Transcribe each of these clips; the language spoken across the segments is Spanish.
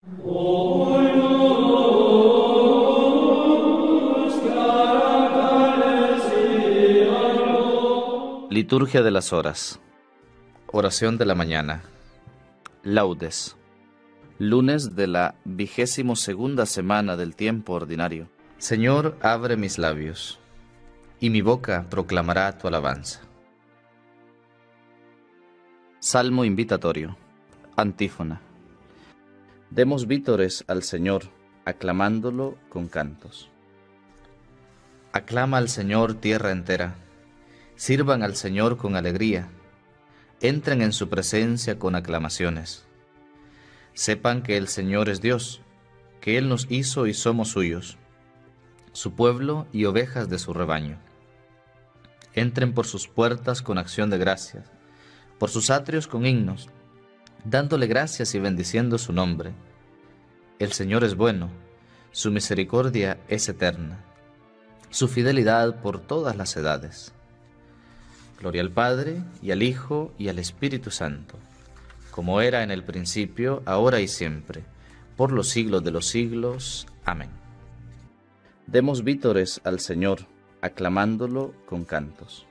Liturgia de las horas. Oración de la mañana. Laudes. Lunes de la 22ª semana del tiempo ordinario. Señor, abre mis labios, y mi boca proclamará tu alabanza. Salmo invitatorio. Antífona. Demos vítores al Señor, aclamándolo con cantos. Aclama al Señor tierra entera. Sirvan al Señor con alegría. Entren en su presencia con aclamaciones. Sepan que el Señor es Dios, que Él nos hizo y somos suyos, su pueblo y ovejas de su rebaño. Entren por sus puertas con acción de gracias, por sus atrios con himnos, dándole gracias y bendiciendo su nombre. El Señor es bueno, su misericordia es eterna, su fidelidad por todas las edades. Gloria al Padre, y al Hijo, y al Espíritu Santo, como era en el principio, ahora y siempre, por los siglos de los siglos. Amén. Demos vítores al Señor, aclamándolo con cantos.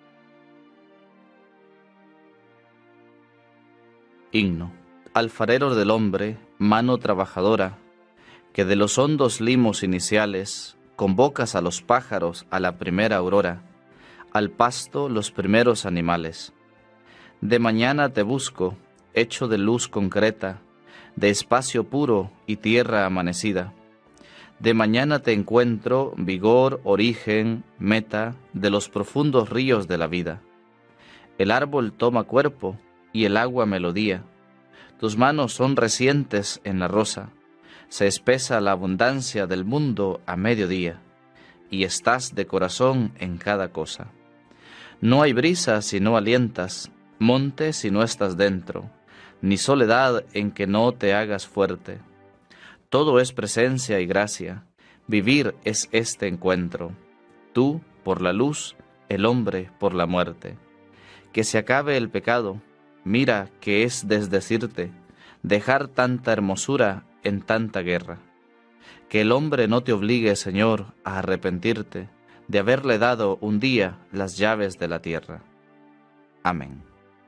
Himno. Alfarero del hombre, mano trabajadora, que de los hondos limos iniciales convocas a los pájaros a la primera aurora, al pasto los primeros animales. De mañana te busco, hecho de luz concreta, de espacio puro y tierra amanecida. De mañana te encuentro, vigor, origen, meta, de los profundos ríos de la vida. El árbol toma cuerpo y el agua melodía. Tus manos son recientes en la rosa. Se espesa la abundancia del mundo a mediodía, y estás de corazón en cada cosa. No hay brisa si no alientas, monte si no estás dentro, ni soledad en que no te hagas fuerte. Todo es presencia y gracia, vivir es este encuentro. Tú por la luz, el hombre por la muerte. Que se acabe el pecado, mira que es desdecirte, dejar tanta hermosura en tanta guerra. Que el hombre no te obligue, Señor, a arrepentirte de haberle dado un día las llaves de la tierra. Amén.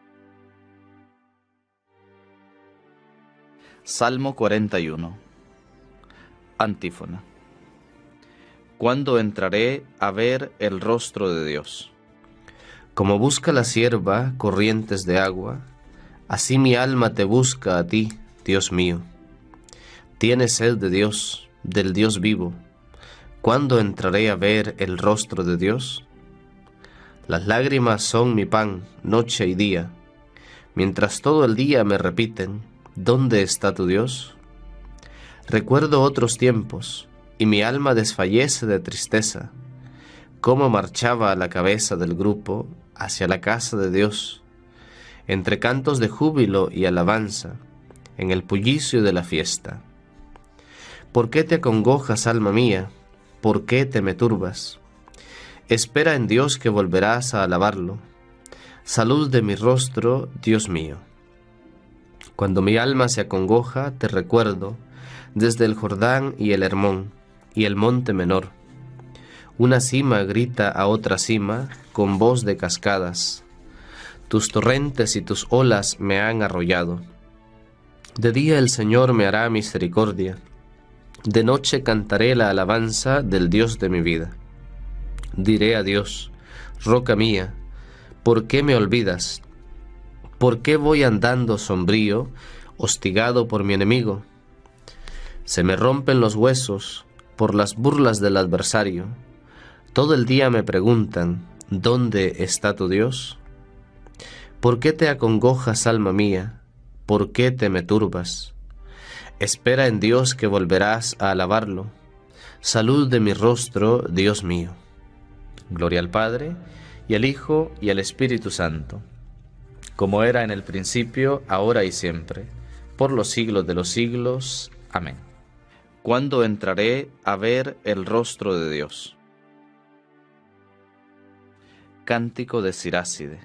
Salmo 41. Antífona. ¿Cuándo entraré a ver el rostro de Dios? Como busca la sierva corrientes de agua, así mi alma te busca a ti, Dios mío. Tiene sed de Dios, del Dios vivo. ¿Cuándo entraré a ver el rostro de Dios? Las lágrimas son mi pan, noche y día, mientras todo el día me repiten, ¿dónde está tu Dios? Recuerdo otros tiempos, y mi alma desfallece de tristeza, cómo marchaba a la cabeza del grupo hacia la casa de Dios, entre cantos de júbilo y alabanza, en el bullicio de la fiesta. ¿Por qué te acongojas, alma mía? ¿Por qué te me turbas? Espera en Dios que volverás a alabarlo. Salud de mi rostro, Dios mío. Cuando mi alma se acongoja, te recuerdo, desde el Jordán y el Hermón, y el monte menor. Una cima grita a otra cima, con voz de cascadas. Tus torrentes y tus olas me han arrollado. De día el Señor me hará misericordia. De noche cantaré la alabanza del Dios de mi vida. Diré a Dios, roca mía, ¿por qué me olvidas? ¿Por qué voy andando sombrío, hostigado por mi enemigo? Se me rompen los huesos por las burlas del adversario. Todo el día me preguntan, ¿dónde está tu Dios? ¿Por qué te acongojas, alma mía? ¿Por qué te me turbas? Espera en Dios que volverás a alabarlo. Salud de mi rostro, Dios mío. Gloria al Padre, y al Hijo, y al Espíritu Santo, como era en el principio, ahora y siempre, por los siglos de los siglos. Amén. ¿Cuándo entraré a ver el rostro de Dios? Cántico de Siráside.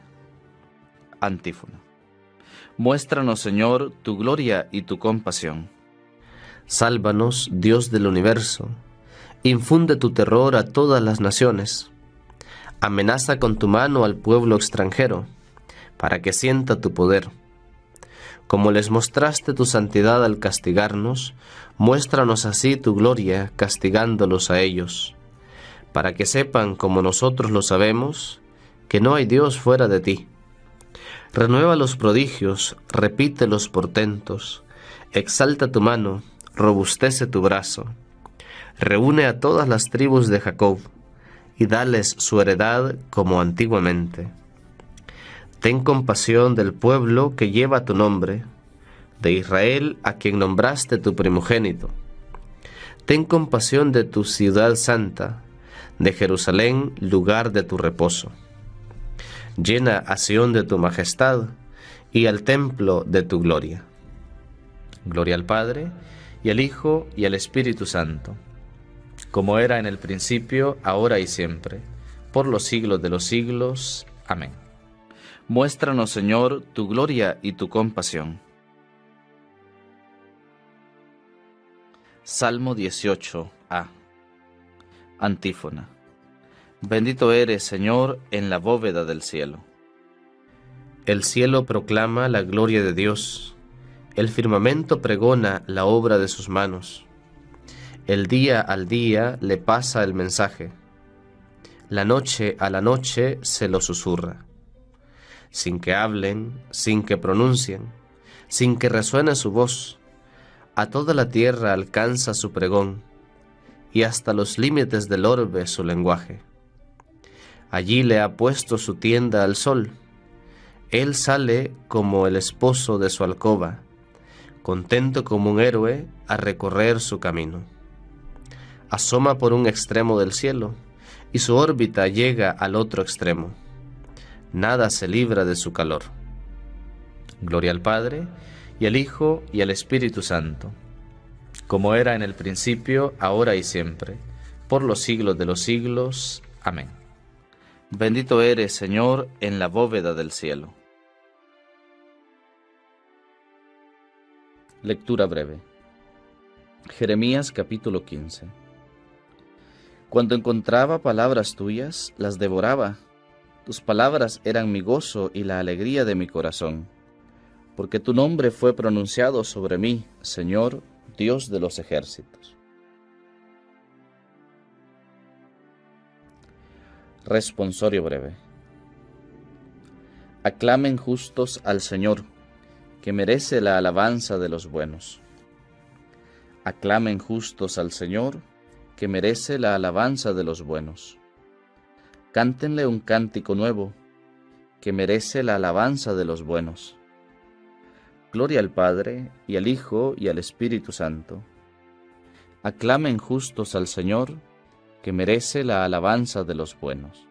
Antífona. Muéstranos, Señor, tu gloria y tu compasión. Sálvanos, Dios del universo. Infunde tu terror a todas las naciones. Amenaza con tu mano al pueblo extranjero, para que sienta tu poder. Como les mostraste tu santidad al castigarnos, muéstranos así tu gloria castigándolos a ellos, para que sepan, como nosotros lo sabemos, que no hay Dios fuera de ti. Renueva los prodigios, repite los portentos, exalta tu mano, robustece tu brazo. Reúne a todas las tribus de Jacob, y dales su heredad como antiguamente. Ten compasión del pueblo que lleva tu nombre, de Israel a quien nombraste tu primogénito. Ten compasión de tu ciudad santa, de Jerusalén, lugar de tu reposo. Llena a Sión de tu majestad y al templo de tu gloria. Gloria al Padre, y al Hijo, y al Espíritu Santo, como era en el principio, ahora y siempre, por los siglos de los siglos. Amén. Muéstranos, Señor, tu gloria y tu compasión. Salmo 18a. Antífona. Bendito eres, Señor, en la bóveda del cielo. El cielo proclama la gloria de Dios, el firmamento pregona la obra de sus manos. El día al día le pasa el mensaje, la noche a la noche se lo susurra. Sin que hablen, sin que pronuncien, sin que resuene su voz, a toda la tierra alcanza su pregón, y hasta los límites del orbe su lenguaje. Allí le ha puesto su tienda al sol. Él sale como el esposo de su alcoba, contento como un héroe a recorrer su camino. Asoma por un extremo del cielo, y su órbita llega al otro extremo. Nada se libra de su calor. Gloria al Padre, y al Hijo, y al Espíritu Santo, como era en el principio, ahora y siempre, por los siglos de los siglos. Amén. Bendito eres, Señor, en la bóveda del cielo. Lectura breve. Jeremías capítulo 15. Cuando encontraba palabras tuyas, las devoraba. Tus palabras eran mi gozo y la alegría de mi corazón, porque tu nombre fue pronunciado sobre mí, Señor, Dios de los ejércitos. Responsorio breve. Aclamen justos al Señor, que merece la alabanza de los buenos. Aclamen justos al Señor, que merece la alabanza de los buenos. Cántenle un cántico nuevo, que merece la alabanza de los buenos. Gloria al Padre, y al Hijo, y al Espíritu Santo. Aclamen justos al Señor, que merece la alabanza de los buenos.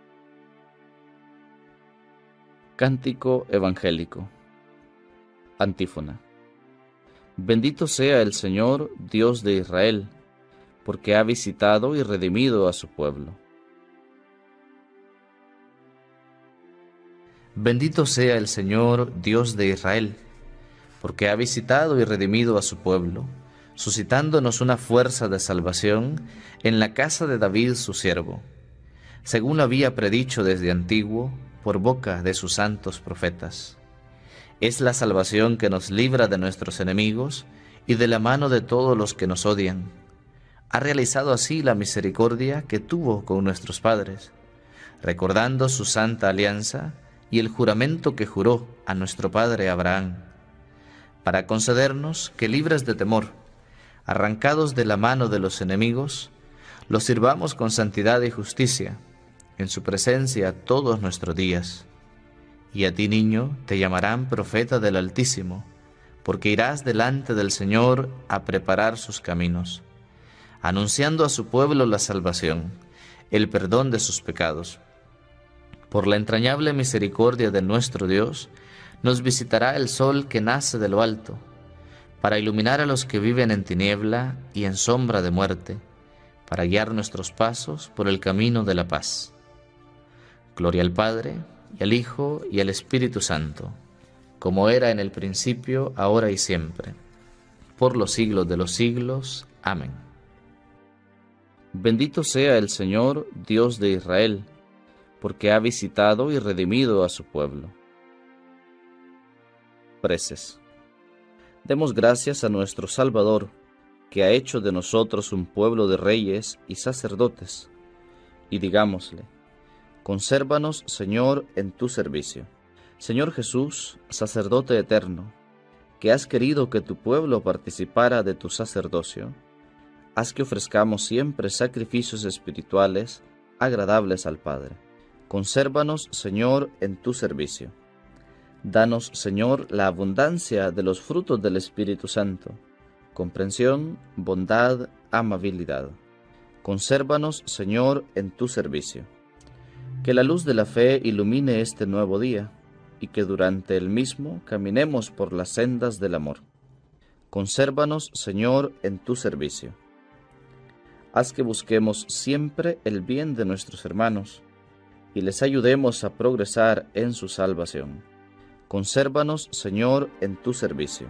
Cántico evangélico. Antífona. Bendito sea el Señor, Dios de Israel, porque ha visitado y redimido a su pueblo. Bendito sea el Señor, Dios de Israel, porque ha visitado y redimido a su pueblo, suscitándonos una fuerza de salvación en la casa de David su siervo, según lo había predicho desde antiguo por boca de sus santos profetas. Es la salvación que nos libra de nuestros enemigos y de la mano de todos los que nos odian. Ha realizado así la misericordia que tuvo con nuestros padres, recordando su santa alianza y el juramento que juró a nuestro padre Abraham, para concedernos que, libres de temor, arrancados de la mano de los enemigos, los sirvamos con santidad y justicia, en su presencia todos nuestros días. Y a ti, niño, te llamarán profeta del Altísimo, porque irás delante del Señor a preparar sus caminos, anunciando a su pueblo la salvación, el perdón de sus pecados. Por la entrañable misericordia de nuestro Dios, nos visitará el sol que nace de lo alto, para iluminar a los que viven en tiniebla y en sombra de muerte, para guiar nuestros pasos por el camino de la paz. Gloria al Padre, y al Hijo, y al Espíritu Santo, como era en el principio, ahora y siempre, por los siglos de los siglos. Amén. Bendito sea el Señor, Dios de Israel, porque ha visitado y redimido a su pueblo. Preces. Demos gracias a nuestro Salvador, que ha hecho de nosotros un pueblo de reyes y sacerdotes, y digámosle: consérvanos, Señor, en tu servicio. Señor Jesús, sacerdote eterno, que has querido que tu pueblo participara de tu sacerdocio, haz que ofrezcamos siempre sacrificios espirituales agradables al Padre. Consérvanos, Señor, en tu servicio. Danos, Señor, la abundancia de los frutos del Espíritu Santo: comprensión, bondad, amabilidad. Consérvanos, Señor, en tu servicio. Que la luz de la fe ilumine este nuevo día, y que durante el mismo caminemos por las sendas del amor. Consérvanos, Señor, en tu servicio. Haz que busquemos siempre el bien de nuestros hermanos, y les ayudemos a progresar en su salvación. Consérvanos, Señor, en tu servicio.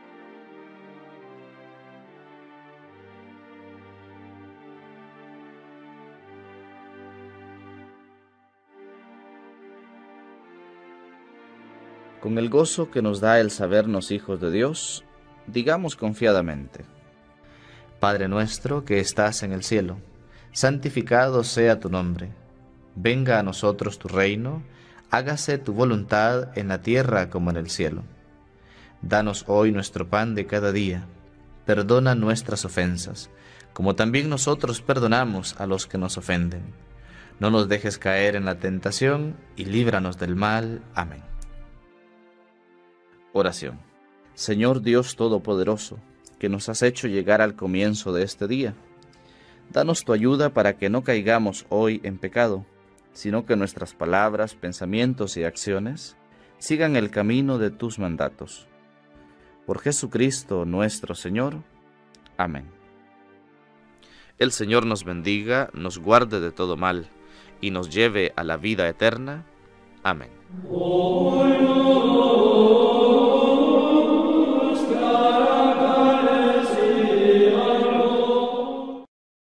Con el gozo que nos da el sabernos hijos de Dios, digamos confiadamente: Padre nuestro que estás en el cielo, santificado sea tu nombre. Venga a nosotros tu reino, hágase tu voluntad en la tierra como en el cielo. Danos hoy nuestro pan de cada día. Perdona nuestras ofensas, como también nosotros perdonamos a los que nos ofenden. No nos dejes caer en la tentación y líbranos del mal. Amén. Oración. Señor Dios Todopoderoso, que nos has hecho llegar al comienzo de este día, danos tu ayuda para que no caigamos hoy en pecado, sino que nuestras palabras, pensamientos y acciones sigan el camino de tus mandatos. Por Jesucristo nuestro Señor. Amén. El Señor nos bendiga, nos guarde de todo mal, y nos lleve a la vida eterna. Amén.